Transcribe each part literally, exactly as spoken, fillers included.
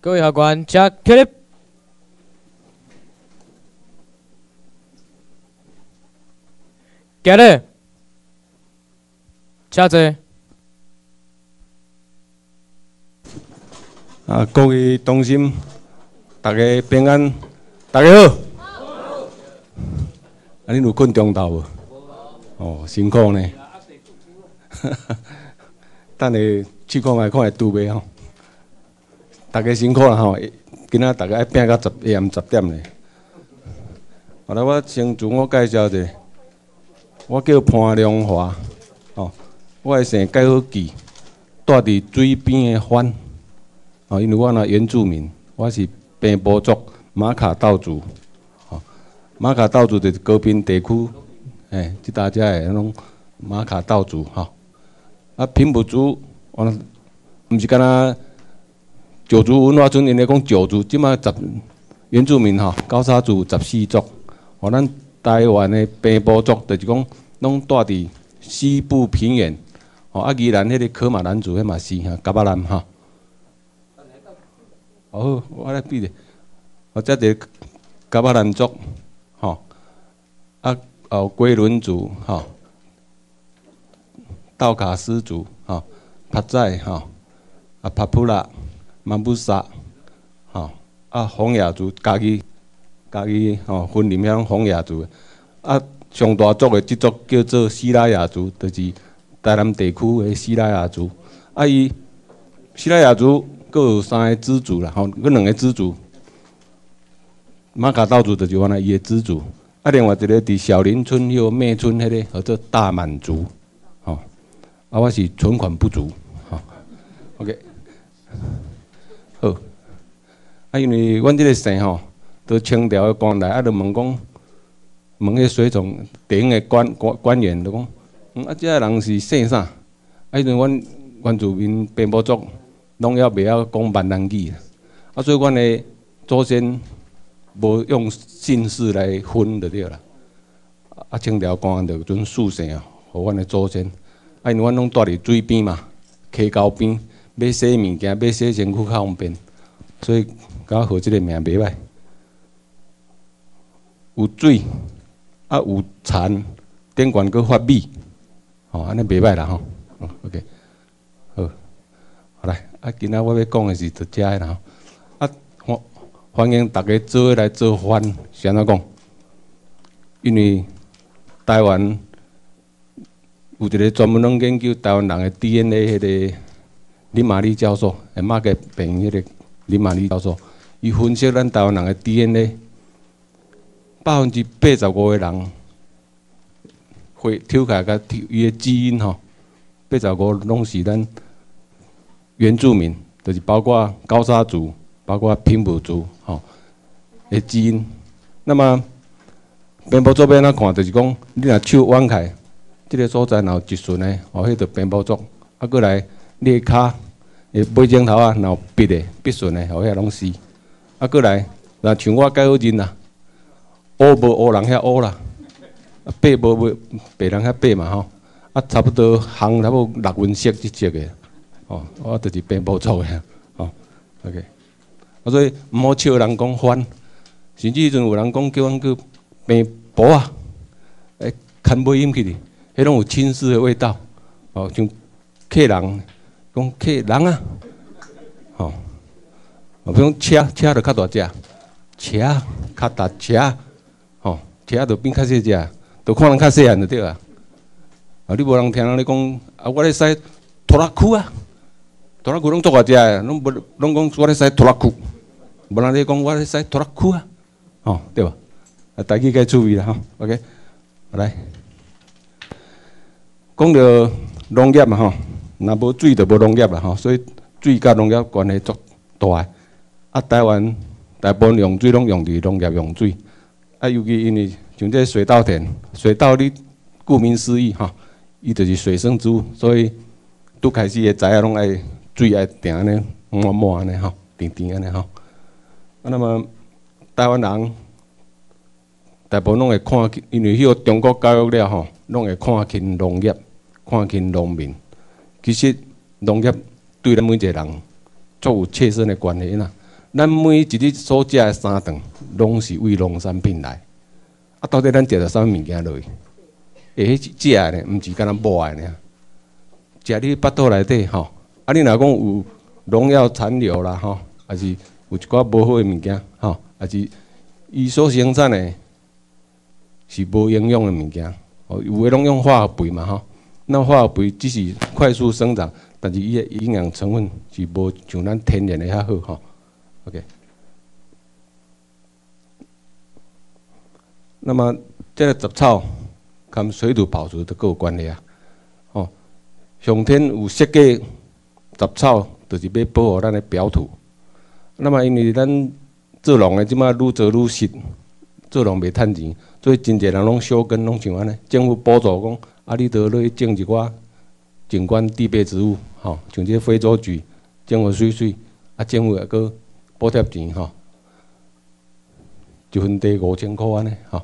各位法官，请起立。今日，请坐。 啊，各位同心，大家平安，大家好。啊，恁有困中昼无？哦，辛苦呢。等下试看卖看会拄袂吼。大家辛苦啦吼，今仔大家爱拼到十下暗十点呢。后来我先自我介绍者，我叫潘良华，哦，我的姓改好记，住伫水边的番，哦，因为我若原住民，我是平埔族马卡道族，哦，马卡道族就是高屏地区，诶，即大家的迄种马卡道族，吼，啊，平埔族，我毋是干那。九族文化村因咧讲九族，即马十原住民吼，高沙族十四族，吼咱台湾的平埔族，就是讲拢住伫西部平原，吼啊，宜兰迄个科马兰族迄嘛是哈，甲巴兰吼。哦，我来比咧，或者个甲巴兰族，吼啊，哦龟伦族，吼道卡斯族，吼帕仔，吼啊帕普拉。曼布萨，吼啊，洪雅族家己家己吼分林遐洪雅族，啊上大族的即族叫做西拉雅族，就是台南地区的西拉雅族。啊伊西拉雅族佫有三个支族啦，吼，佫两个支族。马卡道族就是原来伊的支族，啊另外一个伫小林村迄个妹村迄个叫做大满族，吼，啊我是存款不足，吼 ，OK。好，啊，因为阮即个姓吼，都清朝的官来，啊，就问讲，问迄水从顶的官官官员，就讲，嗯，啊，即个人是姓啥？啊，因为阮原住民平埔族拢要袂晓讲闽南语，啊，所以阮的祖先无用姓氏来分就对啦。啊，清朝官员就准赐姓啊，互阮的祖先。啊，因为阮拢住伫水边嘛，溪沟边。要洗物件，要洗身躯较方便，所以甲我号即个名袂歹。有水，啊有田，顶悬佫发米，吼、哦，安尼袂歹啦吼。哦 ，OK， 好，好来，啊，今仔我要讲的是就遮个啦吼。啊，欢欢迎大家做伙来做饭，是安怎讲？因为台湾有一个专门拢研究台湾人的 D N A 迄个。林玛丽教授，诶，马嘅病迄个林玛丽教授，伊分析咱台湾人嘅 D N A， 百分之八十五嘅人会抽起来甲伊嘅基因吼，八十五拢是咱原住民，就是包括高沙族、包括平埔族吼嘅基因。那么平埔族要安怎看？就是讲，你若手弯开，即个所在若有一顺诶，吼，迄个平埔族，啊，过来。你的骹，诶，尾指头啊，若有闭的、闭顺的，吼，遐拢是。啊，过来，若像我介好认啦，乌无乌人遐乌啦，啊，白无无白人遐白嘛吼。啊，差不多红差不多六分色即只个，哦，我就是平埔族的，哦 ，OK。啊，所以毋好笑人讲反，甚至迄阵有人讲叫阮去平埔啊，诶，牵尾音去哩，迄拢有亲丝的味道，哦，像客人。讲客人啊，吼、哦，比如车车就较大只，车较大车，吼、哦，车就变较细只，就看人较细汉就对啊。啊，你无人听人咧讲，啊，我咧驶拖拉库啊，拖拉库拢做偌只个，拢无拢讲我咧驶拖拉库，无人咧讲我咧驶拖拉库啊，吼、哦，对吧？啊，大家该注意啦，吼 ，OK， 来，讲到农业嘛，吼。若无水就无农业啦吼，所以水甲农业关系足大个。啊，台湾大部分用水拢用伫农业用水，啊，尤其因为像这水稻田，水稻你顾名思义吼，伊就是水生植物，所以拄开始个材啊拢爱水爱定安尼满满安尼吼，甜甜安尼吼。啊，那么台湾人大部分拢会看，因为迄个中国教育了吼，拢会看轻农业，看轻农民。其实农业对咱每一个人足有切身的关系啦。 咱每一日所食的三顿，拢是为农产品来。啊，到底咱食着啥物物件落去？会迄食的呢，毋是干那抹的呢。食你腹肚内底吼，啊，你若讲有农药残留啦吼，还是有一寡无好的物件吼，还是伊所生产的是无营养的物件。哦，有诶拢用化学肥嘛吼，那化学肥只是快速生长，但是伊诶营养成分是无像咱天然的遐好吼。OK。那么这个杂草跟水土保持都各有关系啊。哦，上天有设计杂草，就是要保护咱的表土。那么因为咱做农的即马愈做愈实，做农袂趁钱，所以真侪人拢小根拢像安尼，政府补助讲，啊，你得落去种一寡景观地被植物，吼、哦，像这非洲菊，种个水水，啊，政府也搁补贴钱吼，一分地五千块安尼吼。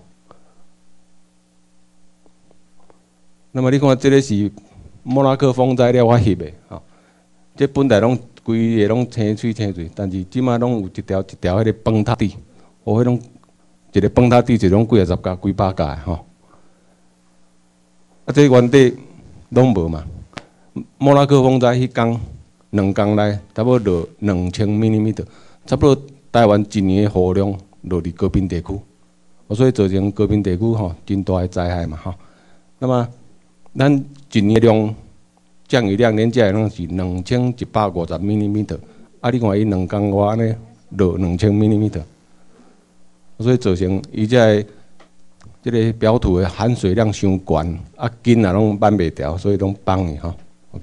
那么你看，这个是莫拉克风材料我翕的吼，这本来拢规个拢青水青水，但是即马拢有一条一条迄个崩塌地，哦，迄种一个崩塌地就拢几啊十架、几百架的吼。啊，这原地拢无嘛。莫拉克风材迄工两工内，差不多落两千 米， 差不多台湾一年的雨量落伫高滨地区，所以造成高滨地区吼真大的灾害嘛吼。那么咱一年量降雨量，连遮拢是两千一百五十 米， 啊，你看伊两工外安尼落两千 米， 所以造成伊遮个即个表土的含水量伤悬，啊根也拢挽袂掉，所以拢崩去吼。OK，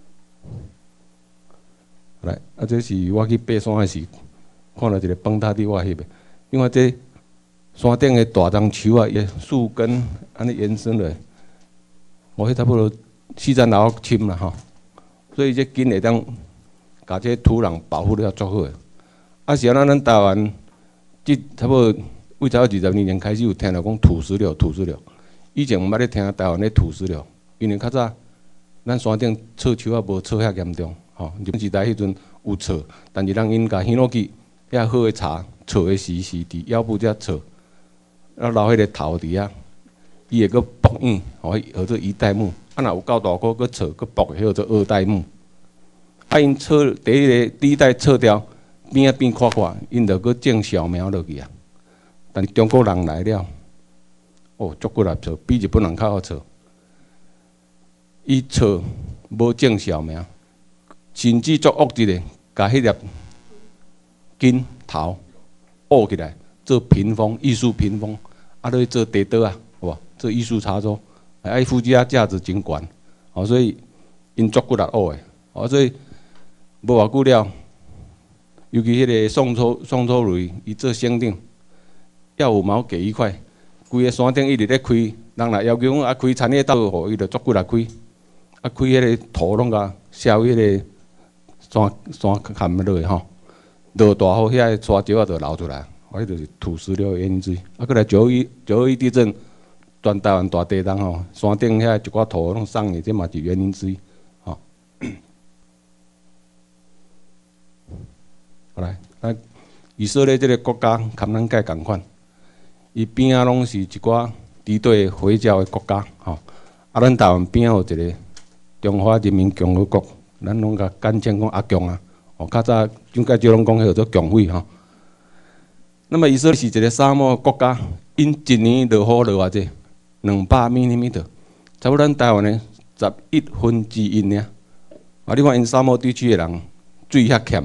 来，啊，这是我去爬山的时，看到一个崩塌地我翕的，因为这山顶的大樟树啊，伊树根安尼延伸落。我迄差不多四层楼深啦吼，所以这根会当甲这土壤保护了足好诶。啊，是安那咱台湾即差不多为早二十年前开始有听到讲土石流，土石流。以前毋捌咧听台湾咧土石流，因为较早咱山顶错树啊无错遐严重吼。日本时代迄阵有错，但是人因甲耳落去遐好诶茶，错诶时是伫腰部遮错，啊留迄个头伫遐。伊会阁薄硬，吼，叫做一代木。啊，若有够大棵，阁错，阁薄，叫做二代木。啊，因错第一个第一代错掉，边仔变垮垮，因着阁种小苗落去啊。但是中国人来了，哦，足骨力错，比日本人较好错。伊错无种小苗，甚至足恶质的，甲迄粒根头挖起来做屏风，艺术屏风，啊，落去做地刀啊。哇，做艺术插座，哎，附加价值真悬，哦，所以因足骨力学的，哦，所以无偌久了，尤其迄个宋楚宋楚瑜，伊做省长，要五毛给一块，规个山顶一直咧开，人若要求讲啊开产业道路，伊就足骨力开，啊开迄个土拢甲烧迄个山山坎落去吼，落大雨，遐个沙石啊就流出来，哦，迄就是土石流的淹水，啊，过来九一九二一地震。全台湾大地震吼，山顶遐一寡土拢送去，这嘛是原因之一。吼、哦，好来，咱以色列这个国家，跟咱介共款，伊边仔拢是一寡敌对回教的国家。吼、哦，啊，咱台湾边仔有一个中华人民共和国，咱拢甲简称讲阿共啊。哦，较早蒋介石拢讲叫做共匪吼。那么以色列是一个沙漠国家，因一年落雨落偌济？两百 米， 差不多咱台湾的十一分之一尔。啊，你看因沙漠地区的人水遐欠，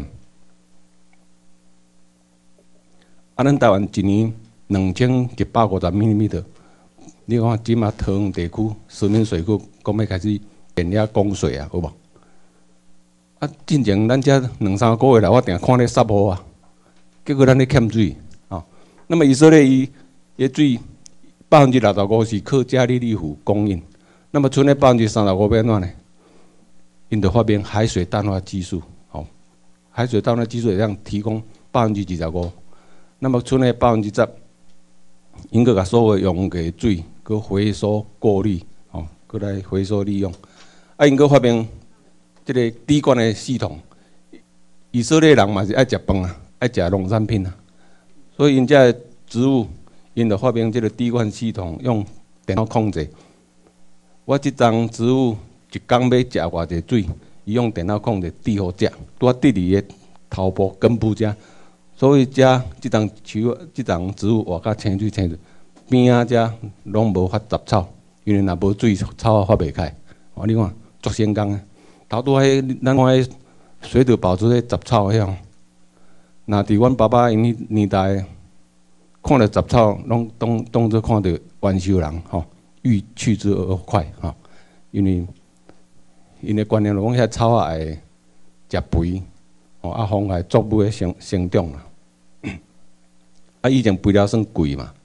啊，咱台湾一年两千一百五十 米， 你看即马桃园地区石门水库讲要开始变遐供水啊，有无？啊，进前咱遮两三个月来，我定看咧湿雨啊，结果咱咧欠水啊。那么以色列伊伊水。百分之六十五是靠加利利湖供应，那么剩的百分之三十五要安怎呢？因着发明海水淡化技术，吼，海水淡化技术会当提供百分之二十五，那么剩的百分之十，因阁甲所有用过的水，阁回收过滤，吼，阁来回收利用。啊，因阁发明即个滴灌的系统。以色列人嘛是爱食饭啊， 爱食农产品啊，所以因遮植物，因就发明即个滴灌系统，用电脑控制。我即张植物一工要食偌济水，伊用电脑控制滴互食，拄啊滴伫个头部根部遮。所以遮即张树、即张植物活甲清水清水，边仔遮拢无发杂草，因为若无水，草啊发袂开。哦，你看足成功啊！头拄迄咱看迄水土保持迄杂草迄样，若伫阮爸爸因迄年代，看到杂草，拢当当做看到元首人吼，欲去之而快吼，因为因的观念就讲遐草啊会食肥，吼啊妨碍作物的生生长啦。啊，以前肥料算贵嘛，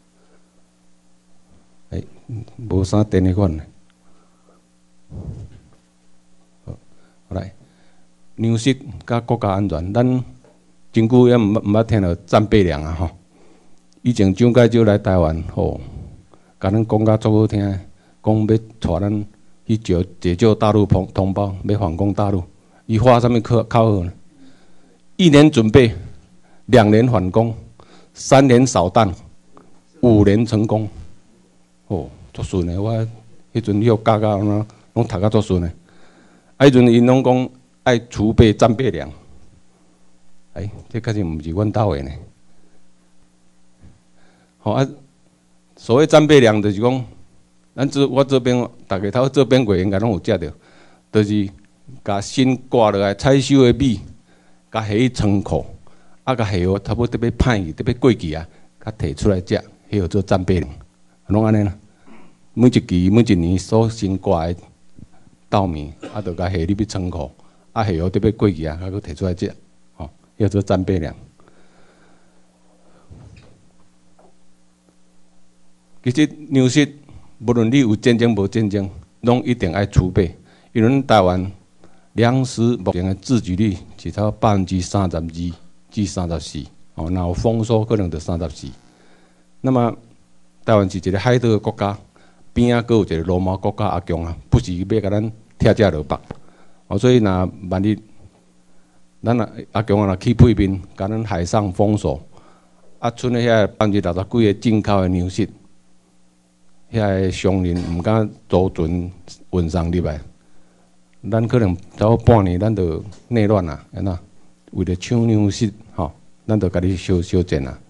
诶、欸，无啥电的款。好，来，粮食甲国家安全，咱真久也毋毋捌听到战备粮啊吼。以前蒋介石来台湾吼，甲咱讲甲足好听，讲要带咱去解解救大陆同同胞，要反攻大陆。伊画啥物口口号呢？一年准备，两年反攻，三年扫荡，五年成功。哦，足顺诶！我迄阵许教教安拢读甲足顺诶。啊，迄阵因拢讲爱储备战备粮。哎，这确实毋是阮兜诶呢。吼啊，所谓战备粮，就是讲，咱这我这边大家头这边过应该拢有食着，就是甲新挂落来采收诶米，甲下去仓库，啊，甲下哦差不多特别歹去，特别过期啊，甲摕出来食，迄号做战备粮，拢安尼啦。每一期每一年所新挂诶稻米，啊，就甲下入去仓库，啊，下哦特别过期啊，甲佮摕出来食，吼，迄号做战备粮。其实粮食，无论你有战争无战争，拢一定爱储备。因为咱台湾粮食目前的自给率是差百分之三十二至三十四，哦，若有丰收可能就三十四。那么台湾是一个海岛的国家，边仔阁有一个罗马国家阿强啊，不是要甲咱拆遮落北，哦，所以若万一咱若阿强啊若去配面，甲咱海上封锁，啊，剩的遐百分之六十几个进口的粮食。遐个商人毋敢租船运送入来，咱可能差不多半年，咱就内乱啊，安那为了抢粮食，吼，咱就家己小小战啊。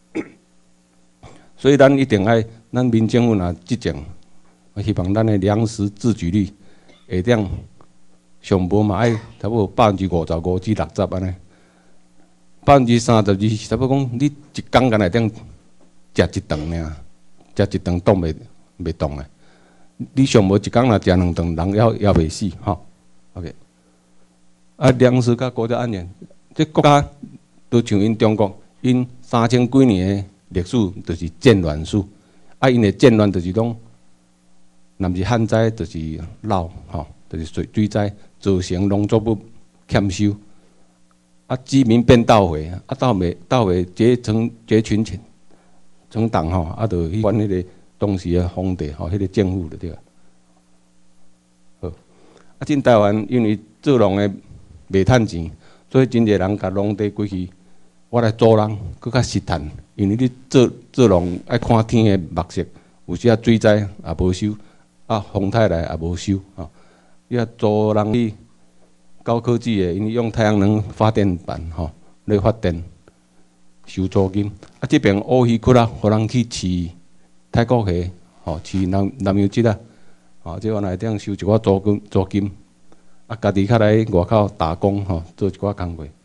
所以咱一定爱，咱民政府若执政，我希望咱的粮食自给率下点上无嘛爱差不多百分之五十五至六十安尼，百分之三十二是差不多讲你一工干内点食一顿尔，食一顿冻袂。袂动诶，你上无一工若食两顿，人要要袂死吼。OK， 啊，粮食甲国家安全，这国家都像因中国，因三千几年诶历史就是战乱史，啊，因诶战乱就是讲，若毋是旱灾就是涝吼，就是水水灾，造成农作物欠收，啊，居民变盗匪，啊，盗匪盗匪结成结群群成党吼，啊，就去管迄个。当时的皇帝吼，迄个政府就对啊。好，啊，进台湾因为做农的袂趁钱，所以真侪人甲农地归去，我来租人，搁较实趁。因为你做做农爱看天的目色，有时啊水灾也无收，啊风台来也无收，吼。你啊租人去高科技的，因为用太阳能发电板吼来发电，收租金。啊，这边乌鱼窟啊，互人去饲。泰国虾，吼，饲南南洋蜇啊，吼，即我内顶收一寡租金，租金，啊，家己较来外口打工，吼，做一寡工课。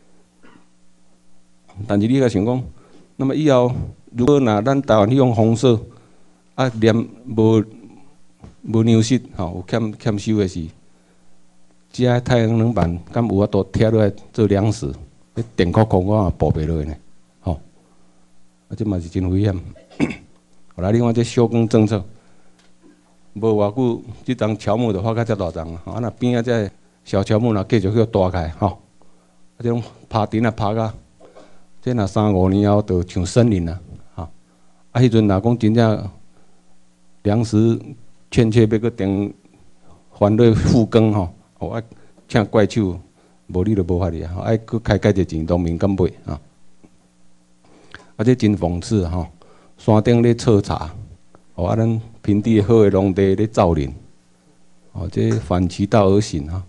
但是你甲想讲，那么以后如果若咱台湾去用封锁，啊，连无无粮食，吼，有欠欠收的是，即个太阳能板敢有法度贴落来做粮食，迄电库库我也补袂落去呢，吼，啊，这嘛是真危险。后来另外这休耕政策，无偌久，即丛乔木就发甲遮大丛啊！啊，若边仔这小乔木若继续去大开吼，啊，这种爬田啊爬甲，这若三五年后就像森林啊！吼，啊，迄阵若讲真正粮食欠缺，要搁定反对复耕吼，哦，爱请怪手，无你就无法哩啊！爱搁开介济钱，农民敢买啊？ 啊，这真讽刺吼！山顶咧测茶，哦，啊，咱平地好诶农地咧造林，哦，这反其道而行哈。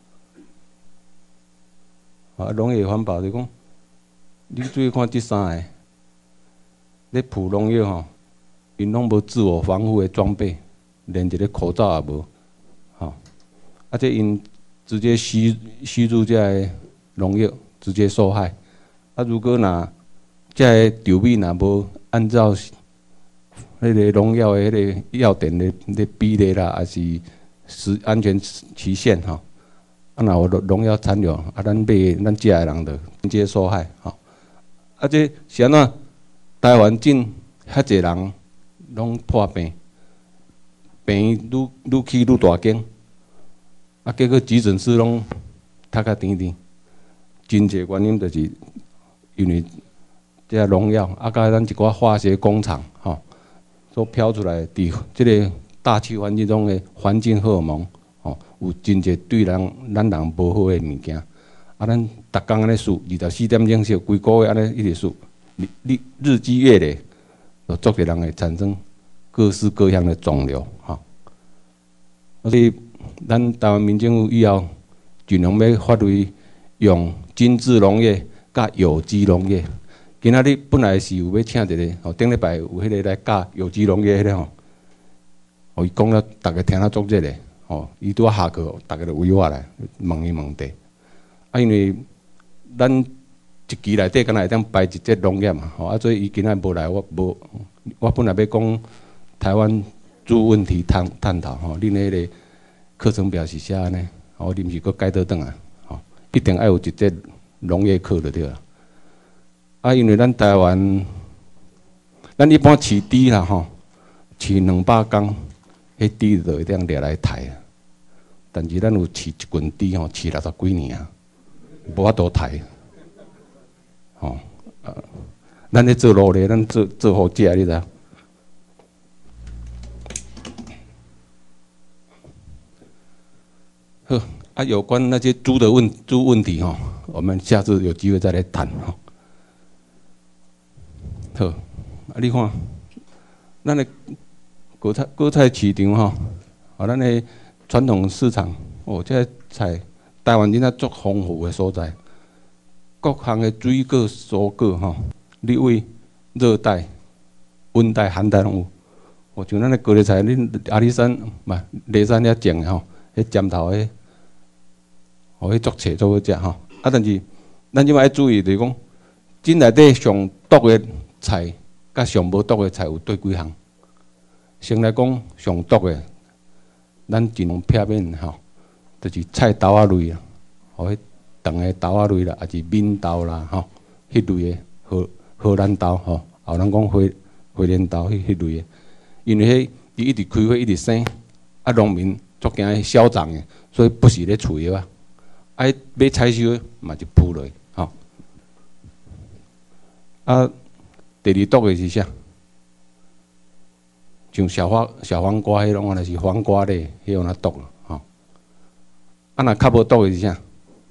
啊，农业环保就讲，你注意看这三个，咧铺农药吼，因拢无自我防护诶装备，连一个口罩也无，吼，啊，这因直接吸吸入这个农药，直接受害。啊，如果若这个场面若无按照迄个农药的迄个药典的的比例啦，还是时安全期限吼，啊，若有农药残留，啊，咱买咱食的人就直接受害吼。啊，这是安怎？台湾境遐济人拢破病，病愈愈起愈大间，啊，结果急诊室拢塌甲甜甜，真济原因就是因为这农药，啊，甲咱一寡化学工厂吼。所飘出来，伫即个大气环境中的环境荷尔蒙，吼，有真侪对人咱人无好诶物件。啊，咱逐工安尼数，二十四点钟数，规个月安尼一直数，日日积月累，就足侪人会产生各式各样的肿瘤，吼。所以，咱台湾民政府以后尽量要发挥用精致农业甲有机农业。今仔日本来是有要请一个，吼，顶礼拜有迄个来教有机农业迄个吼，吼伊讲了，逐个听了足热嘞，吼，伊拄啊下课，逐个就围我来问伊问题。啊，因为咱一期内底敢若会当排一节农业嘛，吼，啊，所以伊今仔无来，我无，我本来要讲台湾诸问题探探讨，吼，恁迄个课程表是写安尼，吼，临时佫改倒转来，吼，一定要有一节农业课就对了。啊，因为咱台湾，咱一般饲猪啦吼，饲两百公，迄猪就会当掠来杀啊。但是咱有饲一群猪吼，饲六十几年啊，无法度杀。吼，啊，咱咧做努力，咱做做好食，你知？好，啊，有关那些猪的问猪问题吼，我们下次有机会再来谈吼。好，啊，你看，咱的果菜果菜市场吼，啊，咱的传统市场，哦，这个菜台湾真正足丰富的所在，各项的水果、蔬果吼，你为热带、温带、寒带拢有。哦，像咱的高丽菜，恁阿里山嘛，梨山遐种的吼，迄尖头的，哦，迄足切足好食吼。啊，但是咱即摆要注意，就是讲，真内底上毒的菜，甲上无毒的菜有对几项？先来讲上毒的，咱尽量避免吼，就是菜豆仔类啊，吼，迄长的豆仔类啦，也是闽豆啦，吼，迄类的荷荷兰豆吼，后人讲花花莲豆迄迄类的，因为迄伊一直开花一直生，啊，农民足惊伊消长的，所以不时咧除药啊，啊，要采收嘛就扑落去，吼，啊。第二毒的是啥？像小黄小黄瓜迄种，安尼是黄瓜类，迄种啊毒咯，吼。啊，若较无毒的是啥？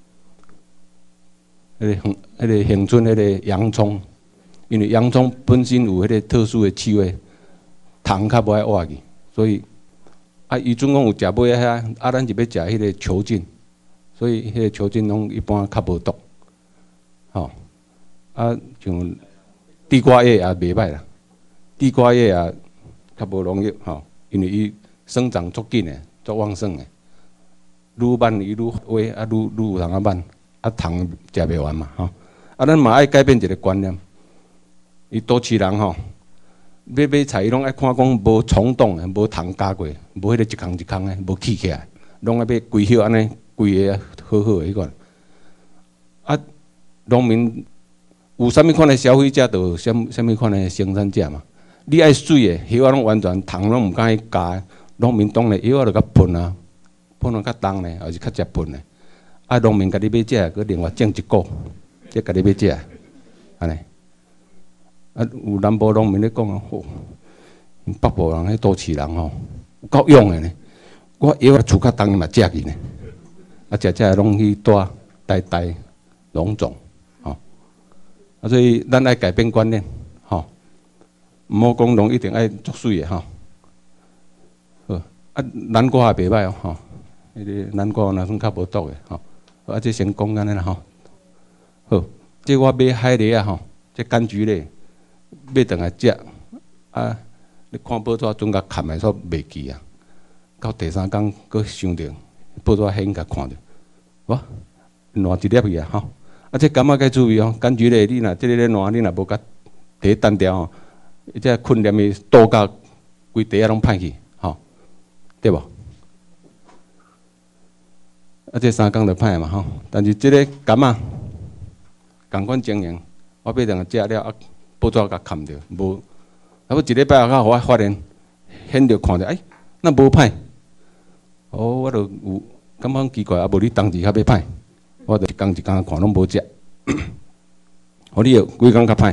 迄个恒、迄个恒春迄个洋葱，因为洋葱本身有迄个特殊的气味，虫较无爱活去，所以啊，伊总共有食尾啊遐，啊，咱就要食迄个球菌，所以迄个球菌拢一般较无毒，吼。啊，像。地瓜叶也袂歹啦，地瓜叶也较无农药吼，因为伊生长足紧诶，足旺盛诶，愈慢伊愈花，啊愈愈有通啊慢，啊虫食袂完嘛吼。啊，咱嘛爱改变一个观念，伊都市人吼，买买菜伊拢爱看讲无虫洞诶，无虫加过，无迄个一空一空诶，无起起来，拢爱买规叶安尼，规个好好诶迄款。啊，农民。有啥物款的消费者，就有啥啥物款的生产者嘛。你爱水的，叶仔拢完全虫拢毋敢去加，农民当然叶仔就较喷啊，喷啊较重呢，还是较食喷的。啊，农民家己要食，佮另外种一股，才家己要食，安尼。啊，有南部农民咧讲啊，吼，北部人迄都市人吼，够勇的呢。我叶仔厝较重，伊嘛食去呢。啊，食食拢去带呆呆农种。啊，所以咱爱改变观念， 毋好讲拢一定爱足水的吼。好，啊，南瓜也袂歹哦，吼，迄个南瓜若算较无毒的吼。啊，这先讲安尼啦吼。好，这我买海梨啊吼，这柑橘类买倒来食，啊，你看报纸准甲砍的煞袂记啊。到第三工，佫想着报纸显甲看着，哇，烂一粒去啊吼！啊，这柑仔该注意哦，柑橘类你若即个咧烂，你若无甲摕单调哦，伊这困黏的倒甲规地啊拢歹去，吼，对无？啊，这三工就歹嘛吼，但是即个柑仔共款经营，我买两个食了，啊，报纸甲砍着，无，啊，不一礼拜后较互我发现，显着看着，哎，那无歹。哦，我就有感觉奇怪，啊，无你当时较要歹，我就一工一工看拢无食，互你规工较歹，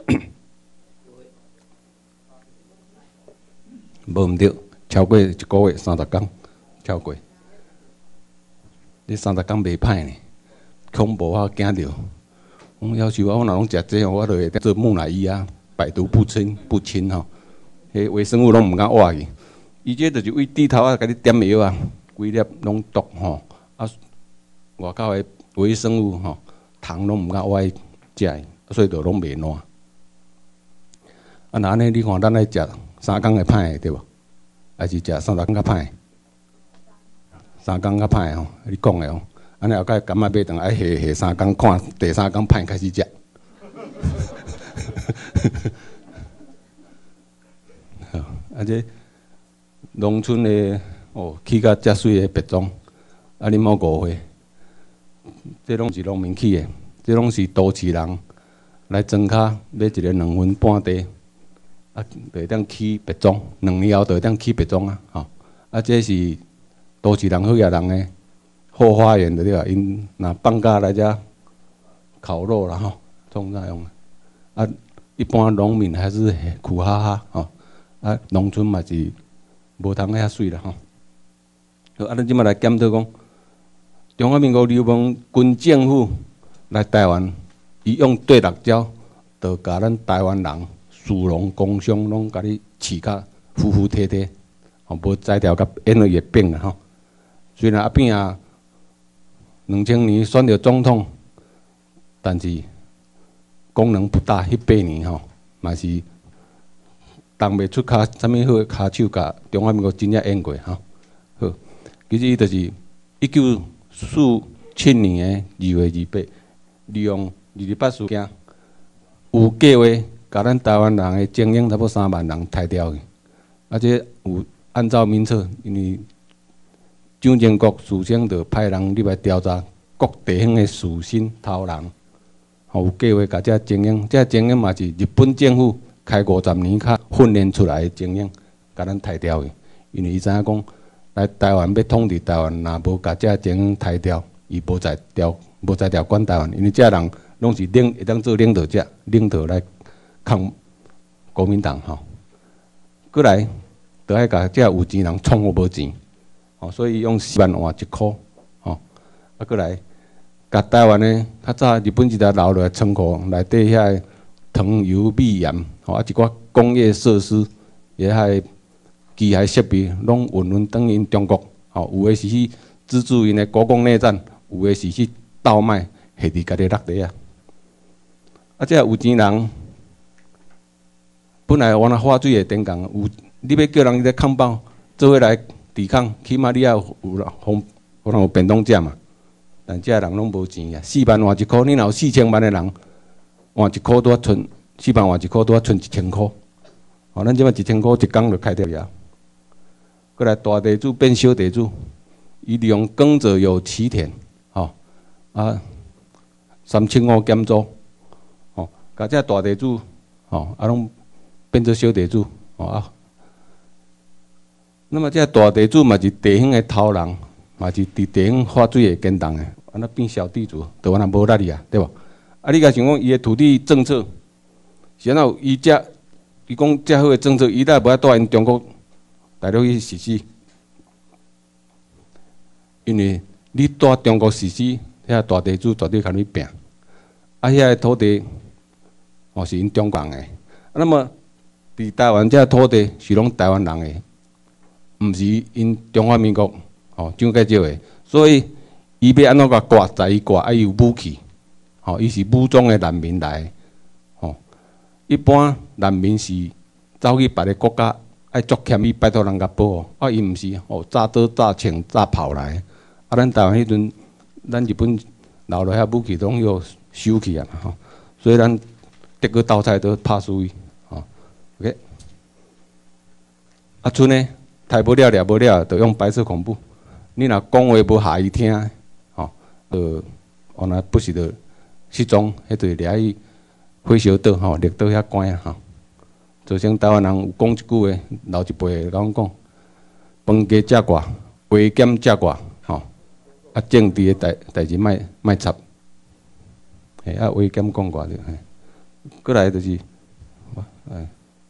无毋对，超过一个月三十工，超过，你三十工袂歹呢，恐怖啊，惊着，我要求我若拢食这，我就会做木乃伊啊，百毒不侵不侵吼，迄微生物拢毋敢活去。伊这就是为猪头啊，甲你点药啊，规粒拢毒吼，啊，外口的微生物吼，虫拢毋敢活去食，所以就拢袂烂。啊，那安尼你看，咱来食三工会歹对无？还是食三十工较歹？三工较歹吼，你讲的哦。安尼后盖柑仔买顿爱下下三工，看第三工歹开始食。好，啊这。农村的哦，起甲遮水的别庄，啊，恁某误会，这拢是农民起的，这拢是都市人来庄卡买一个两分半地，啊，就会当起别庄，两年后就会当起别庄啊，吼，啊，这是都市人好野人的后花园的对吧？因若放假来遮烤肉啦吼，种那用，啊，一般农民还是苦哈哈吼，啊，农村嘛是。无通遐水啦吼，好，啊，咱即摆来检讨讲，中华民国流氓军政府来台湾，伊用对六招，就甲咱台湾人属农工商拢甲你饲甲服服帖帖，吼，无摘条甲演了月饼啦吼。虽然阿扁啊，两千年选着总统，但是功能不大，迄八年吼，嘛是。动袂出骹，啥物好诶骹手，甲中华民国真正演过吼。好，其实伊就是一九四七年诶二月二八，利用二二八事件，有计划甲咱台湾人诶精英差不多三万人杀掉去，而且有按照名册，因为蒋经国事先就派人入来调查各地方诶士绅头人，吼有计划甲遮精英，遮精英嘛是日本政府。开五十年较训练出来的精英，甲咱杀掉去。因为伊知影讲来台湾要统治台湾，若无甲遮精英杀掉，伊无在调，无在调管台湾。因为遮人拢是领会当做领导者，领导来抗国民党吼。过来，就爱甲遮有钱人创好无钱，吼，所以用四万换一箍，吼，啊过来，甲台湾的较早日本时代留落来仓库内底遐。糖油米盐，吼啊一寡工业设施，也遐机械设备，拢运运转因中国，吼有诶是去资助因诶国共内战，有诶是去倒卖，下伫家己落地啊。啊，这有钱人，本来原来花水诶电工，有你要叫人在抗暴，做伙来抵抗，起码你也有有方，可能有便当食嘛。但遮人拢无钱啊，四万换一箍，你若有四千万诶人。换一箍拄啊剩，四万换一箍拄啊剩一千箍。哦，咱即摆一千箍一工就开掉呀。过来大地主变小地主，伊利用耕者有其田，吼、哦、啊，三千五减租，吼、哦，甲遮大地主，吼、哦、啊拢变做小地主，吼、哦、啊。那么遮大地主嘛是地方的头人，嘛是伫地方发水的建档的，安尼变小地主，就安尼无力啊，对无？啊！你甲想讲，伊诶土地政策是安怎有？伊遮伊讲遮好诶政策，伊若无爱带因中国大陆去实施，因为你带中国实施，遐大地主绝对甲你拼。啊，遐土地哦是因中国诶。啊，那么伫伫台湾这土地是拢台湾人的，毋是因中华民国吼蒋介石的，所以伊要安怎甲挂，在伊挂爱有武器，吼，伊是武装的难民来的，吼。一般难民是走去别个国家，爱足欠伊拜托人甲保护，啊，伊毋是，吼，炸刀、炸枪、炸炮来的，啊，咱台湾迄阵，咱日本留落遐武器拢要收去啊，吼，所以咱得个斗菜都拍死伊，吼 ，OK。啊，剩呢，太无了了无了，就用白色恐怖。你若讲话无下伊听，吼，呃，原来不是着失踪，迄就是掠去火烧岛吼，绿岛遐关啊吼。造成台湾人有讲一句话，老一辈甲阮讲，饭加食寡，话减食寡，吼，啊，政治诶代代志莫莫插，嘿，啊，话减讲寡着，嘿，过来就是，哎。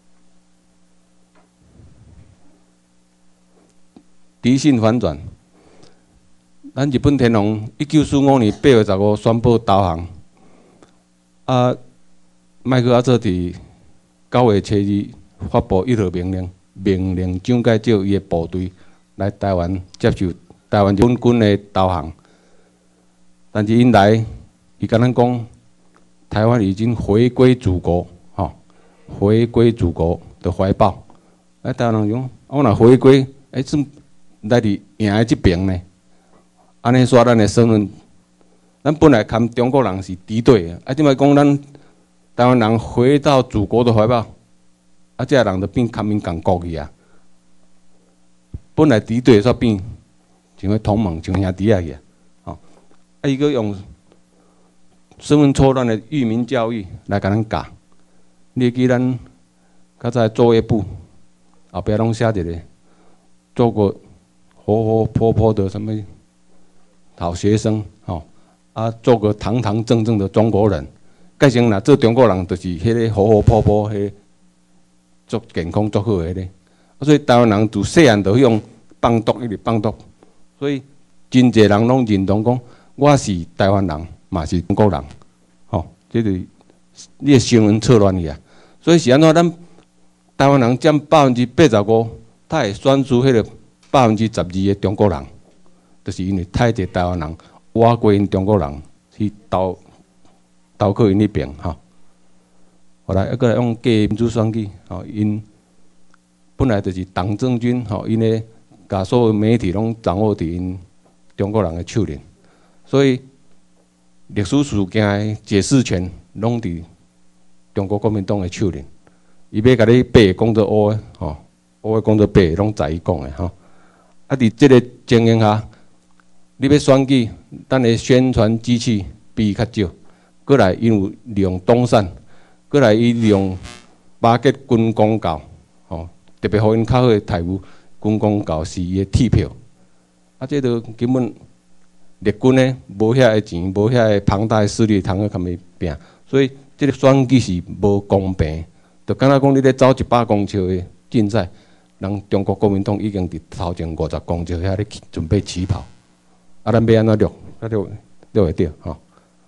敌性反转，咱日本天皇一九四五年八月十五宣布投降，啊，麦克阿瑟伫九月初二发布一号命令，命令蒋介石伊的部队来台湾接受台湾日本军的投降。但是因来，伊甲咱讲，台湾已经回归祖国，吼，回归祖国的怀抱。啊，台湾人讲，我若回归，哎，算。来伫赢诶即边呢，安尼说咱诶身份，咱本来跟中国人是敌对诶，啊，即摆讲咱台湾人回到祖国的怀抱，啊，这人就变抗民共国去啊。本来敌对煞变成为同盟，像兄弟啊去啊，吼，啊，伊个用身份错乱诶愚民教育来甲咱教，你会记咱较早作业簿后壁拢写一个做过。活活泼泼的什么好学生，吼、哦、啊，做个堂堂正正的中国人。改成若做中国人，就是迄个活活泼泼，迄足健康足好个咧。所以台湾人自细汉就用放毒，一直放毒。所以真侪人拢认同讲，我是台湾人，嘛是中国人，吼、哦，这就是你的身份错乱去啊。所以是安怎？咱台湾人占百分之八十五，他会选出迄个。百分之十二的中国人，就是因为太侪台湾人挖过因中国人去投投靠因迄边吼。后来一个用假民主选举，吼，因本来就是党政军，吼，因咧甲所有媒体拢掌握伫因中国人的手里，所以历史事件的解释权拢伫中国国民党的手里。伊要甲你白讲做乌的，吼，乌的讲做白，拢在伊讲的吼。啊！伫即个情形下，你要选举，咱的宣传机器比伊较少。过来，因有利用东散，过来伊利用巴结军公教，吼，特别互因较好的台语，军公教是伊的铁票。啊，这都根本日军呢，无遐个钱，无遐个庞大的势力，通去甲伊拼，所以这个选举是无公平。就敢若讲你咧走一百公尺的竞赛。人中国国民党已经伫头前五十公尺遐咧准备起跑，啊，咱要安怎录？啊，录录会着吼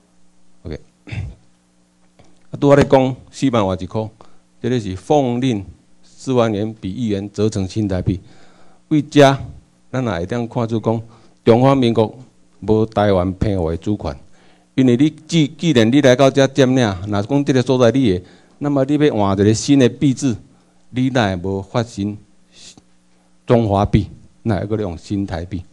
？OK。啊，拄仔咧讲四万外一箍，这个是奉令四万元比一元折成新台币。为遮，咱也会当看出讲，中华民国无台湾澎湖的主权，因为你既既然你来到遮占领，若是讲这个所在你的，那么你要换一个新的币制，你哪会无发行？中华币，那一个用新台币，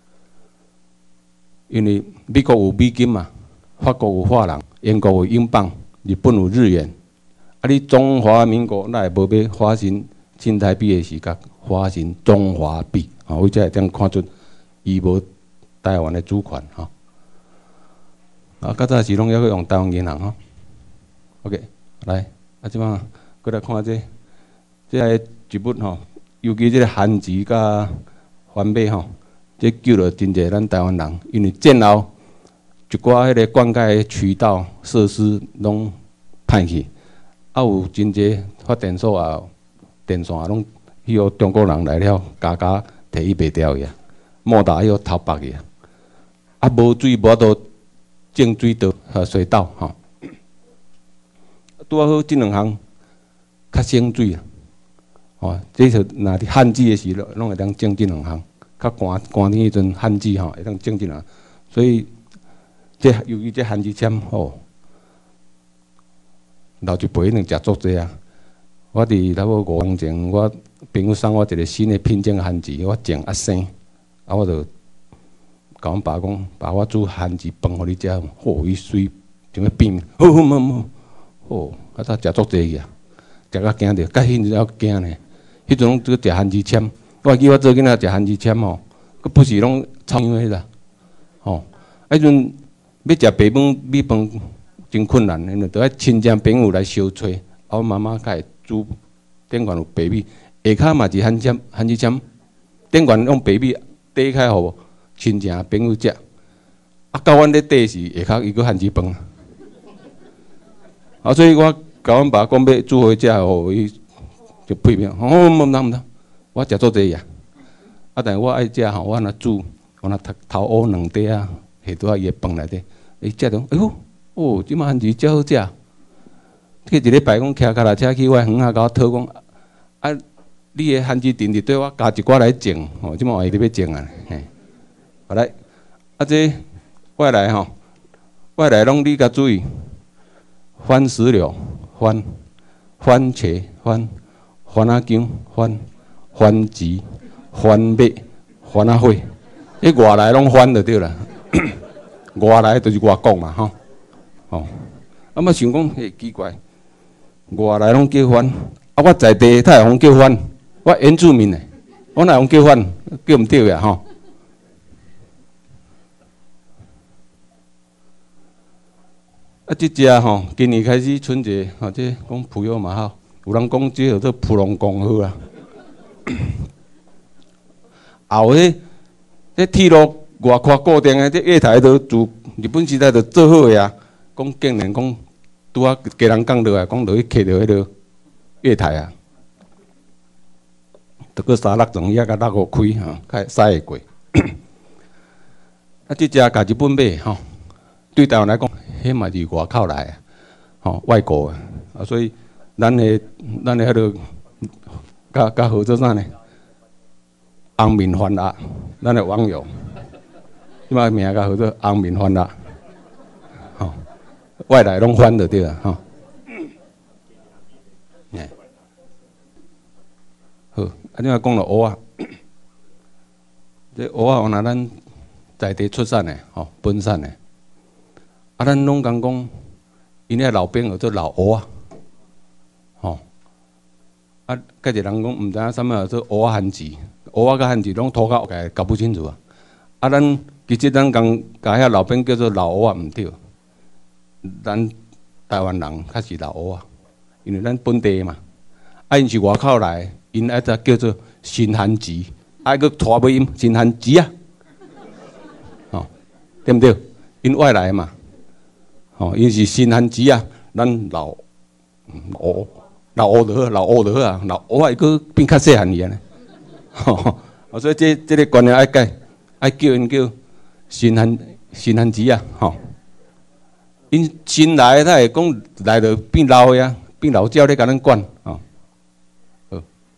因为美国有美金嘛，法国有法郎，英国有英镑，日本有日元。啊，你中华民国那会无要发行新台币的时间，发行中华币，啊，为遮会当看出伊无台湾的主权吼。啊，较早时拢抑去用台湾银行吼。OK， 来，啊，即摆过来看这，这个一笔吼。尤其即个汉字甲翻码吼，这救了真侪咱台湾人，因为战后一寡迄个灌溉渠道设施拢歹去，啊有真侪发电所啊、电线拢去互中国人来了，家家摕伊卖掉去啊，莫打去互偷白去啊，啊无水无倒种水道和水稻吼，拄啊好即两项较省水啊。 吼，这是若伫旱季的时候，拢会当种这两项。较寒寒天迄阵旱季吼，会当种这两，所以这由于这番薯签吼，老一辈能食足济啊。我伫差不多五年前，我朋友送我一个新的品种番薯，我种啊生，啊我就甲阮爸讲，爸，我煮番薯饭互你食，吼，伊水像个变，好好好好，哦，啊，他食足济去啊，食到惊着，甲迄阵还惊呢。迄阵拢做食番薯签，我记我做囡仔食番薯签吼，佮不是拢臭样迄个，吼，迄阵要食白饭米饭真困难，因为都爱亲戚朋友来相找，啊，我妈妈甲会煮，顶悬有白米，下骹嘛是番签番薯签，顶悬用白米底开互亲戚朋友食，啊，到阮咧底时下骹伊佫番薯饭。啊，所以我甲阮爸讲要煮伙食，吼，伊就批评，哦，毋通毋通，我食足济呀。啊，但是我爱食吼，我若煮，我若头头乌两块啊，下倒伊个饭内底，伊食着，哎呦，哦，即马番薯真好食。迄一礼拜讲骑脚踏车去我园仔甲我讨讲，啊，你个番薯丁伫对我加一寡来种，吼，即马换你要种啊，嘿，好来，啊，这外来吼，外来拢你甲注意。番石榴、番、番茄、番、番仔姜、番、番薯、番麦、番仔火，迄外来拢番就对啦。外来就是外国嘛，吼，吼。啊，我想讲，嘿，奇怪，外来拢叫番，啊，我在地他会讲叫番，我原住民诶，我哪会讲叫番，叫毋对呀，吼。啊，即只吼，今年开始春节，吼，这讲普悠嘛好，有人讲这叫做普龙宫好啊。后迄，这铁路外扩固定的，这月台都自日本时代就做好个啊。讲竟然讲拄啊，家人讲落来，讲落去摕着迄个月台啊，着个三六层遐甲六号开吼，较驶会过。啊，即只甲日本买吼，对台湾来讲。迄嘛是外口来啊，吼外国啊，啊所以咱的咱的迄落，甲甲号做啥呢？红面番鸭，咱的网友，即摆名甲号做红面番鸭，吼外来拢番就对啊，吼。哎，好，啊即摆讲到蚵仔，这蚵仔若咱在地出产的，吼本产的。啊，咱拢讲讲，因遐老兵叫做老蚵仔，吼。啊，甲一个人讲，毋知影啥物叫做蚵仔番薯，蚵仔甲番薯拢涂甲个搞不清楚啊。啊，咱其实咱讲甲遐老兵叫做老蚵仔毋对，咱台湾人较是老蚵仔，因为咱本地嘛。啊，因是外口来，因爱只叫做新番薯，啊，佮拖尾音新番薯啊，吼，对毋对？因外来嘛。哦，因是新番薯啊，咱老乌老乌就好，老乌就好啊，老乌还佫变较细汉去安尼。吼，所以这这个观念爱改，爱叫因叫新番新番薯啊，吼。因新来，他会讲来就变老个啊，变老鸟咧甲咱管，吼。好，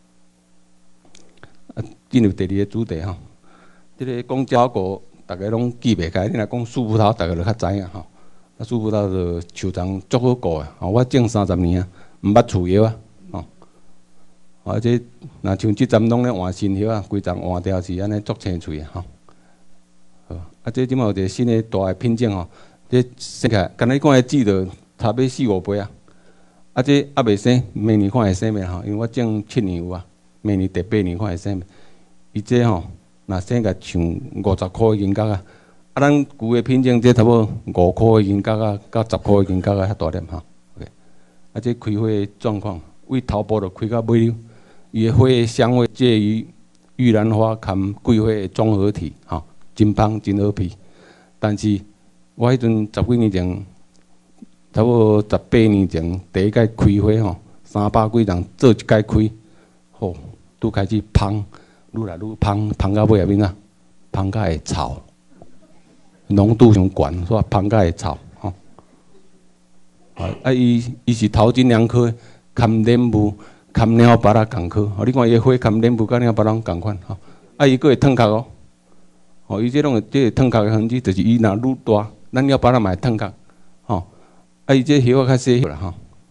啊，进入第二个主题吼，这个讲鸟国，大家拢记袂开，你若讲树葡萄，大家就较知影吼。啊，树葡萄就树丛足好顾诶，吼，我种三十年啊，毋捌除药啊，吼。啊，这若像即阵拢咧换新叶啊，规丛换掉是安尼足青翠诶，吼。好，啊，这即摆有一个新诶大诶品种吼，这生起来，敢若讲诶籽着差不多四五倍啊。啊，这还袂生，明年看会生未吼？因为我种七年有啊，明年第八年看会生未？伊这吼，若生个像五十箍诶银角啊。啊，咱旧诶品种，这差不多五箍诶银角啊，到十箍诶银角啊，遐大粒吼。OK， 啊，这开花诶状况，为头部就开到尾溜，伊诶花诶香味介于玉兰花含桂花诶综合体，吼，真芳真好闻。但是我迄阵十几年前，差不多十八年前第一届开花吼，三百几人做一届开，吼，拄开始芳，愈来愈芳，芳到尾下面啊，芳到会臭。浓度上悬，所以芳甲会臭吼。啊，啊，伊伊是头前两颗，含莲雾， 含鸟巴拉共科，吼，你看伊花含脸部甲鸟巴拉共款，吼，啊，伊佫会脱壳哦，吼，伊即种即个脱壳的痕迹，就是伊若愈大，咱鸟巴拉嘛会脱壳，吼，啊，伊这叶仔较细啦，吼，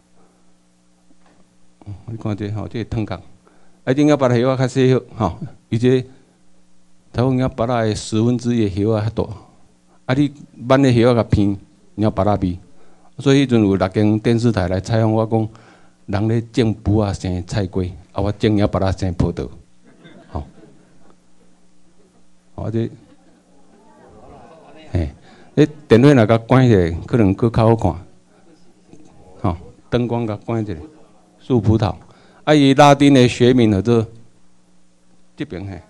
你看这吼，这个脱壳，啊，这鸟巴拉叶仔较细吼，伊这台湾鸟巴拉的十分之一的叶仔较大，啊，你挽的叶仔甲片鸟巴拉味，所以迄阵有六间电视台来采访我讲。人咧种卜啊生菜瓜，啊我种鸟巴拉生葡萄，吼，哦这，嘿，迄电话若甲关起来，可能佫较好看，吼，灯光甲关起来，树葡萄，啊伊拉丁的学名叫做这边嘿，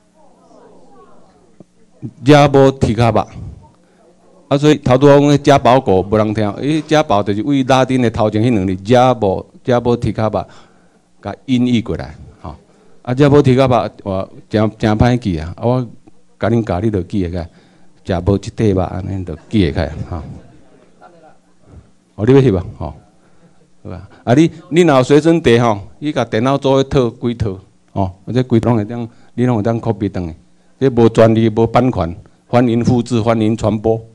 加波提卡巴。啊，所以头拄我讲加宝果无人听，诶，加宝就是为拉丁的头前迄两字加宝加宝提卡巴，甲音译过来，吼。啊，加宝提卡巴我真真歹记啊，啊我甲恁教你就记会起，食无一块肉安尼就记会起，吼。哦，你要翕啊，吼，好吧？啊，你你若有随身碟吼，你甲电脑做一套几套，吼，或者规拢会当，你拢会当 copy 转去，这无专利无版权，欢迎复制，欢迎传播。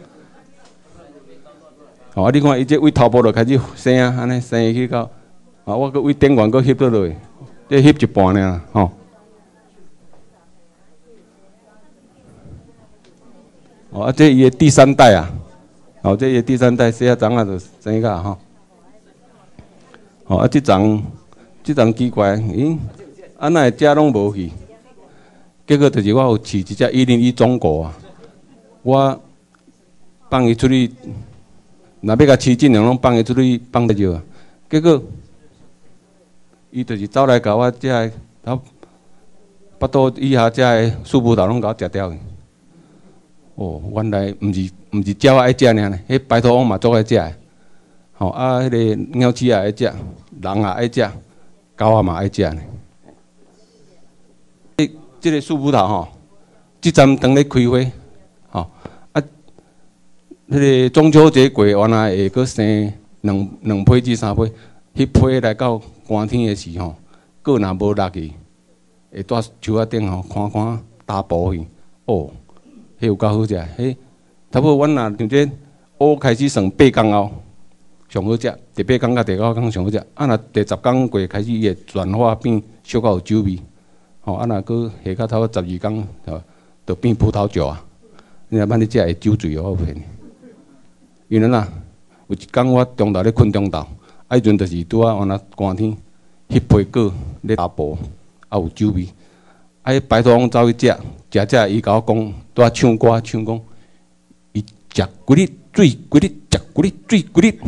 哦，啊！你看伊这为头部就开始生啊，安尼生去到，啊，我搁为电源搁翕倒落去，这翕一半尔，吼。哦，啊，这伊的第三代啊，哦，这伊的第三代生啊长啊就生个吼。哦，啊，这长，这长奇怪，咦，啊那会食拢无去，结果就是我有饲一只一零一中国啊，我放伊出去。若要甲饲尽量拢放伊出去放得少啊，结果伊就是走来甲我遮个头巴肚以下遮个树葡萄拢甲我食掉去。哦，原来毋是毋是鸟爱食尔呢，迄白头翁嘛足爱食的。吼啊，迄个鸟鼠也爱食，人也爱食，狗仔嘛爱食呢。即即个树葡萄吼，即阵当咧开花，吼。迄个中秋节过完啊，会阁生两两批至三批，迄批来到寒天的时吼，果若无落去，会蹛树仔顶吼，看看大薄去，哦，迄有够好食。迄差不多阮若像这乌开始算八工后上好食，第八工甲第九工上好食。啊，若第十工过开始伊会转化变小可有酒味，吼，啊，若阁下到头十二工，吼，就变葡萄酒啊。你若捌你食会酒醉哦，我骗你。因为呐，有一工我中昼咧困中昼，啊，迄阵就是拄啊，原来寒天，迄批果咧打薄，啊有酒味，啊，迄白头翁走去食，食食伊甲我讲，拄啊唱歌唱讲，伊食几日醉几日，食几日醉几日。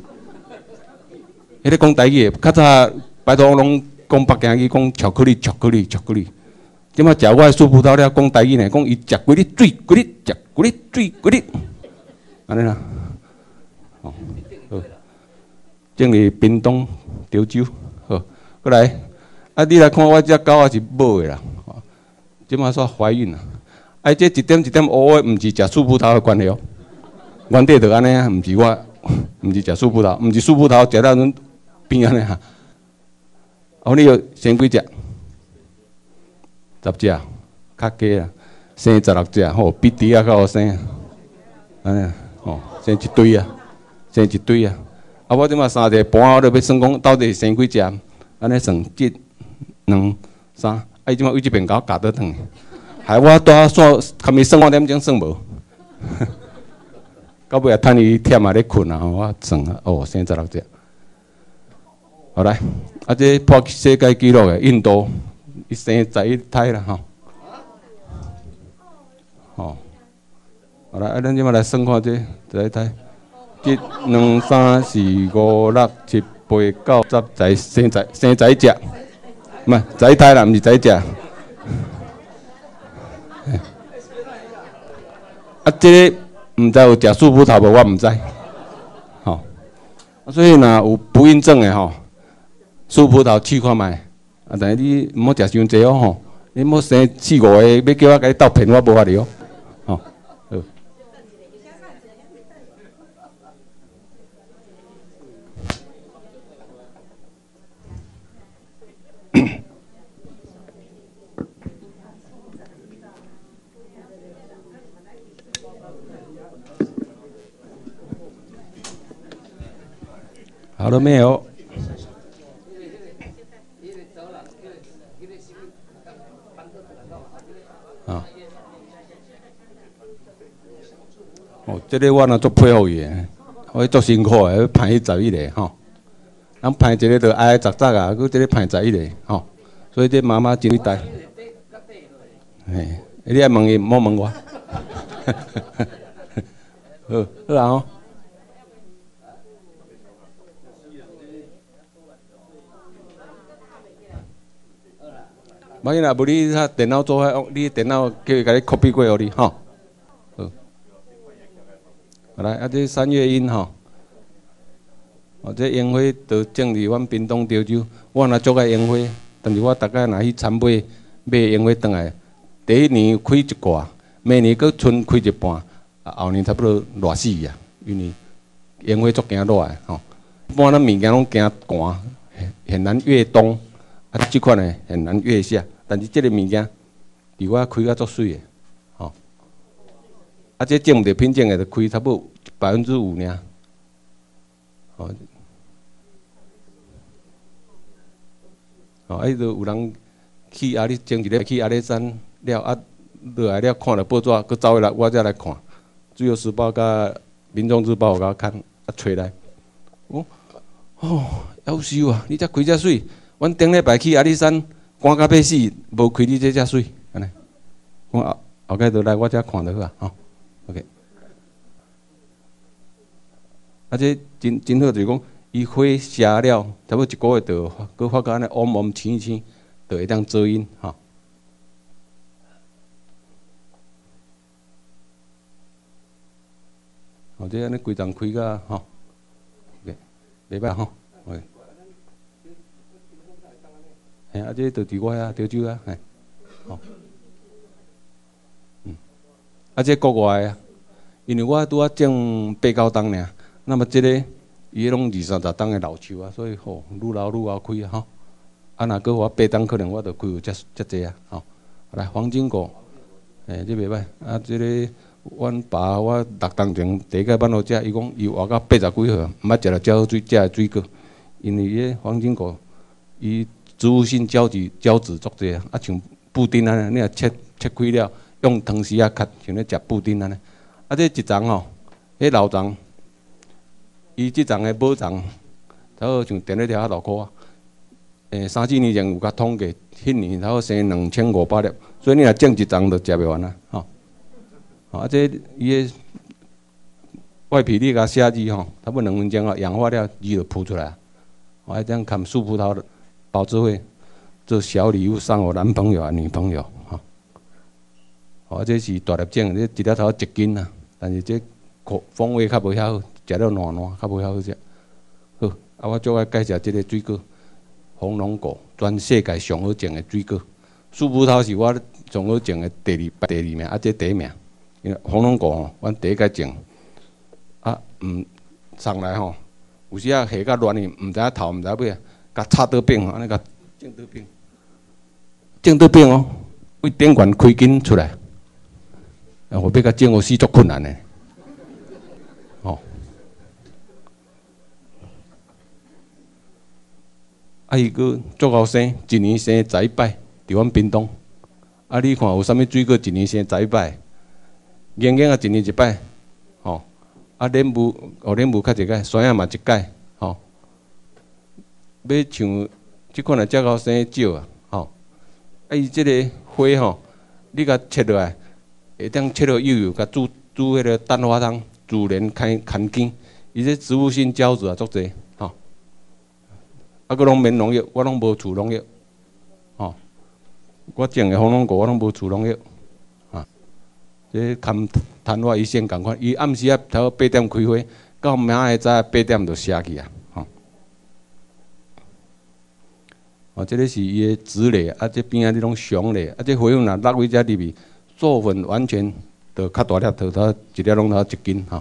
迄咧讲台语的，较早白头翁拢讲北京语，讲巧克力巧克力巧克力。即摆食我的树葡萄了，讲台语呢，讲伊食几日醉几日，食几日醉几日，安尼啦。哦，好，种哩屏东潮州，好，过来，啊，你来看我只狗也是母的啦，即摆煞怀孕啦，啊，这一点一点乌的，毋是食树葡萄的关系哦，原底就安尼啊，毋是我，毋是食树葡萄，毋是树葡萄食了恁变安尼哈，哦，你要生几只？十只，较加啊，生十六只，吼，比猪仔较好生，安尼，吼，生一堆啊。生一堆啊！啊，我即马三个盘，我都要算讲到底生几只，安尼算一、两、三，啊，伊即马为即边甲我夹倒转，害我拄啊算，堪咪算我点钟算无，到尾啊趁伊忝啊咧困啊，我算啊，哦，生十六只。好来，啊，这破世界纪录的印度，伊生十一胎啦吼，吼，好来，啊，咱即马来算看这十一胎。一、两、三、四、五、六、七、八、九、十、十、生十、生十一只，唔係十一胎啦，唔是十一只。啊，這唔知有食樹葡萄無？我唔知。吼，所以若有不孕症的吼，樹葡萄試看覓。啊，但係你唔好食傷濟哦吼，你唔好生四五個，要叫我甲你鬥騙我無法度哦。吼。 好了没有？啊。哦，这个我若足佩服伊的，我足辛苦的，要排十一个吼。咱排一个就挨十十啊，佮这个排十一个吼。所以这妈妈真伟大。嘿，你爱问伊，莫问我。好，好啊吼。无要紧啦，无你他电脑做遐，你电脑叫伊甲你 copy 过互你吼。好，来啊，这三月音吼，哦，这烟火就种伫阮屏东潮州。我若足爱烟火，但是我逐摆若去参买买烟火转来，第一年开一挂，明年搁剩开一半，啊，后年差不多热死啊，因为烟火足惊热的吼。一般咱物件拢惊寒，很难越冬。啊，即款的很难越夏，但是即个物件，伫我开甲足水的，吼、哦。啊，这种毋着品种的，就开差不多百分之五尔，吼、哦。哦，啊，伊就有人去阿里种一个，去阿里山了啊，落来了看了报纸，佮走回来，我才来看。自由时报甲民众日报有甲我看，啊，找来，哦，哦，夭寿啊！你遮开遮水。阮顶礼拜去阿里山，赶到要死，无开你这遮水，安尼。我后后盖就来我遮看就好啊，吼 ，OK。啊，这真真好，就是讲，伊火烧了，差不多一个月就，佮发觉安尼嗡嗡青青，就会当遮阴，吼。哦，这安尼规丛开甲吼 ，OK， 袂歹吼 ，OK。嘿，啊，这就伫我遐潮州啊，嘿，吼，嗯，啊，这国外啊，因为我拄啊种八九冬尔，那么这个伊拢二三十冬的老树啊，所以吼愈老愈好开啊，吼，啊，若搁我八冬可能我就开有遮遮济啊，吼，来黄金果，嘿，这袂歹，啊，这个阮爸我六冬前第一个捌好食，伊讲伊活到八十几岁，毋捌食着遮好水，遮的水果，因为伊个黄金果，伊植物性胶质胶质足济啊，啊像布丁安尼，你若切切开了，用汤匙啊夹，像咧食布丁安尼。啊，这一丛吼，迄老丛，伊即丛的母丛，差不多像电咧条啊六箍啊。诶，三四年前有甲统计，迄年差不多生两千五百粒，所以你若种一丛就食袂完啊，吼。啊，这伊个外皮你甲写字吼，差不多两分钟哦，氧化了字就浮出来啊。我这样看树葡萄的。保质会做小礼物送我男朋友啊、女朋友，哈、哦，这是大粒种，这一粒头一斤啊，但是这口风味较无遐好，食了烂烂，较无遐好食。好，啊，我再来介绍这个水果，红龙果，全世界上好种的水果。树葡萄是我上好种的第二、第二名，啊，这第一名。因为红龙果吼，阮第一个种，啊，嗯，送来吼，有时啊下甲乱去，毋知影头，毋知尾啊。甲插倒边，安尼甲种倒边，种倒边哦，为顶悬开根出来，啊，我要甲种，我死足困难的，哦。啊，伊个足够生，一年生十一摆，伫阮屏东。啊，你看有啥物水果一年生十一摆？眼眼啊，一年一摆，吼。啊，莲雾哦，莲雾较一摆，酸仔嘛一摆，吼。要像即款啊，遮高生少啊，吼！啊，伊即个花吼，你甲切落来，会当切落幼幼，甲煮煮迄个蛋花汤，自然开牵根。伊这植物性胶质啊，足济，吼。啊，佮拢免农药，我拢无除农药，吼。我种的红龙果我拢无除农药，啊。这看昙花一现共款，伊暗时啊头八点开花，到明仔早八点就谢去啊。哦，这个是伊的籽类，啊，这边啊这种雄类，啊，这花粉若落位遮入去，授粉完全就较大粒，头头一粒拢头一斤吼。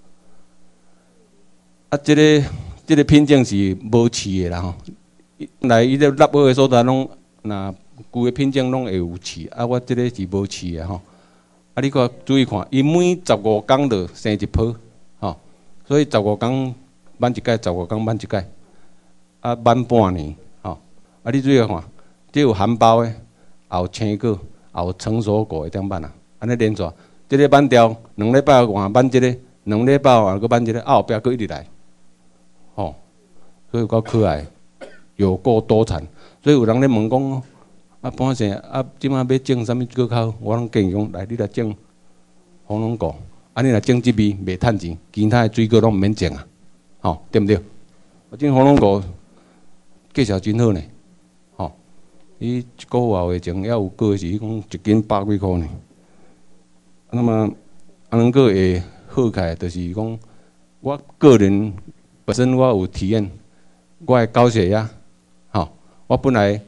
啊，这个这个品种是无刺的啦吼，来伊这落尾的所在拢，若旧的品种拢会有刺，啊，我这个是无刺的吼。啊，你看注意看，伊每十五工就生一泡，吼，所以十五工挽一届十五天挽一届，啊挽半年，吼、啊你注意看，这有含苞的，也有青果，也有成熟果会当挽啊，安尼连续，这个挽掉，两礼拜换挽这个，两礼拜换搁挽这个，啊后壁搁一直来，吼、所以有够可爱，有够多产，所以有人咧问讲，啊潘先生，啊即摆要种啥物果口？我拢建议讲，来你来种红龙果，啊你若种即味袂趁钱，其他的水果拢毋免种啊，吼、对毋对？啊种红龙果价钱真好呢，吼、伊一个月后前还有个是讲一斤百几箍呢。那么啊能够会好起来，就是讲我个人本身我有体验，我的高血压，吼、我本来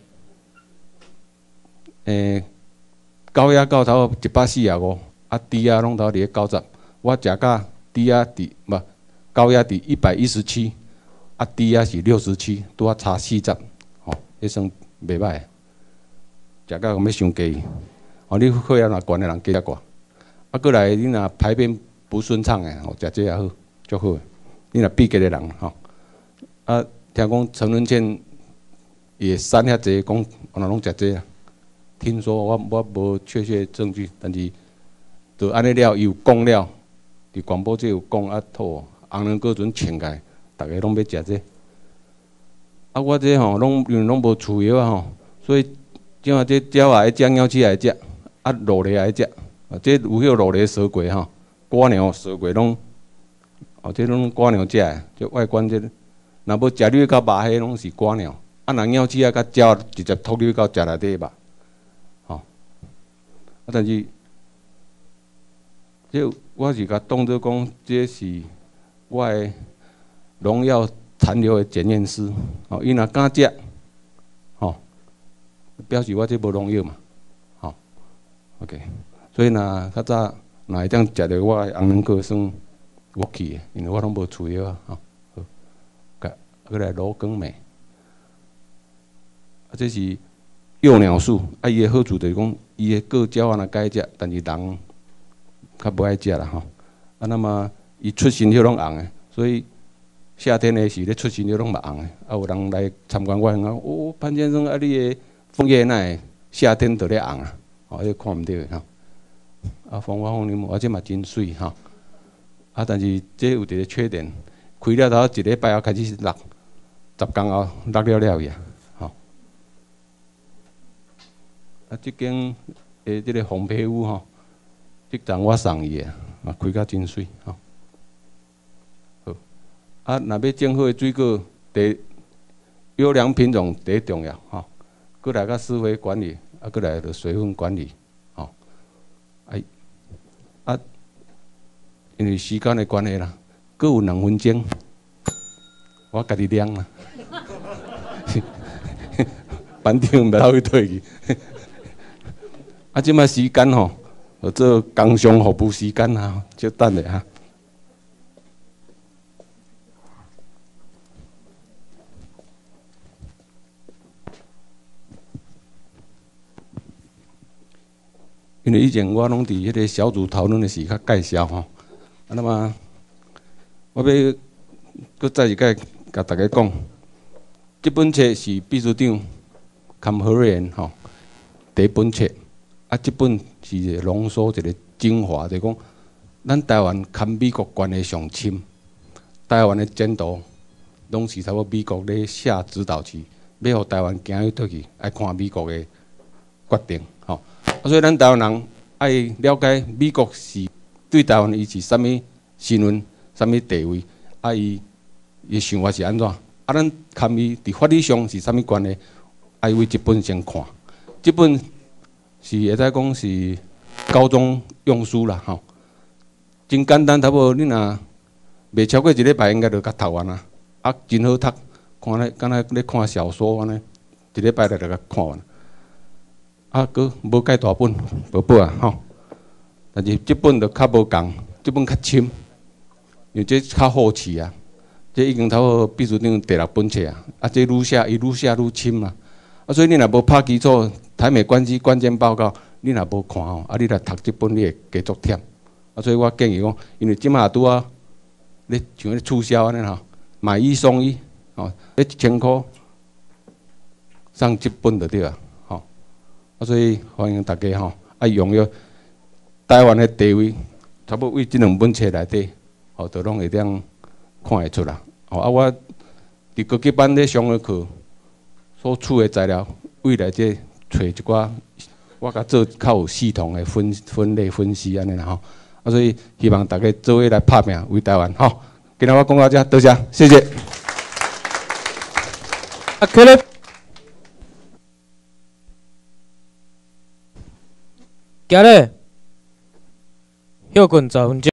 诶、高压到头一百四十五，啊低压拢头伫咧九十，我食甲低压伫无高压伫一百一十七，啊低压是六十七，拄啊差四十，吼、迄算袂歹，食甲有要伤低，吼、你血压若悬的人加较悬。啊，过来你若排便不顺畅诶，吼，食这也好，足好诶。你若闭结诶人，吼，啊，听讲陈文茜也瘦遐济，讲我若拢食这啊。听说我我无确切证据，但是就安尼了，伊有讲了，伫广播这有讲啊，吐红人果阵请开，逐个拢要食这。啊，我这吼拢因为拢无厝药啊吼，所以即下这鸟也爱食，鸟鼠也爱食，啊，鹿类也爱食。啊，这有迄鹿类蛇果吼，瓜鸟蛇果拢，哦，这拢瓜鸟食诶，这外观这，若要食你到肉迄拢是瓜鸟，啊，若鸟鼠啊甲鸟直接吐你到食内底肉，吼、啊，但是，这我是甲当作讲，这是我诶农药残留诶检验师，哦，伊若敢食，吼、表示我这无农药嘛，吼、OK。所以若较早若会当食着我诶红人果算我去诶，因为我拢无厝药啊，吼。好，个过来罗根美，啊，这是幼鸟树，啊，伊诶好处就是讲，伊诶果鸟啊若该食，但是人较无爱食啦吼。啊，那么伊出新叶拢红诶，所以夏天诶时咧出新叶拢嘛红诶。啊，有人来参观我，讲哦，潘先生啊，你诶枫叶哪会夏天就咧红啊？哦，迄看毋到诶吼。啊，风花风铃木，而且嘛真水吼。啊，但是这有一个缺点，开了头一礼拜后开始落，十天后落了了去啊，吼。啊，即间诶，即个红皮屋吼，即阵我送伊诶，啊，开甲真水吼。好，啊，若要种好诶水果，第优良品种第一重要吼，过来甲施肥管理，啊，过来就水分管理。哎，啊，因为时间的关系啦，各有两分钟，我家己量啦。班长袂晓去退去。啊，即摆时间吼，就做工商服务时间啊，就等下哈。因为以前我拢伫迄个小组讨论的时较介绍吼，啊，那么我要搁再一届甲大家讲，这本册是秘书长坎和瑞恩吼第一本册，啊，这本是一个浓缩一个精华，就是讲咱台湾牵美国关系上深，台湾的前途拢是差不多美国咧下指导棋，要互台湾行去倒去，爱看美国的决定吼。啊，所以咱台湾人爱了解美国是对台湾伊是啥物身份、啥物地位，啊伊伊想法是安怎？啊，咱看伊伫法律上是啥物关系？爱为这本先看，这本是会使讲是高中用书啦，吼，真简单，差不多你若袂超过一礼拜，应该就甲读完啊，啊，真好读，看咧，敢若咧看小说安尼，一礼拜就就甲看完。啊，佮无介大本，无本啊，吼。但是这本就较无共，这本较深，因为这较好试啊。这已经差不多秘书长第六本册啊，啊，这愈写伊愈写愈深啊。啊，所以你若无拍基础，台美关系关键报告，你若无看吼，啊，你来读这本你会加足忝。啊，所以我建议讲，因为即马拄啊，咧像咧促销安尼吼， 买一送一，哦，一千块送一本就对啊，吼、啊，所以欢迎大家吼，啊踊跃台湾的地位，差不多为即两本册内底，吼，都拢会当看会出啦。吼啊，我伫高级班咧上的课所处的材料，未来即找一寡，我甲做较有系统的分分类分析安尼啦吼。啊，所以希望大家做伙来拍拼为台湾吼。今日我讲到这，多谢，谢谢。 啊，起立。行咧，休困十分钟。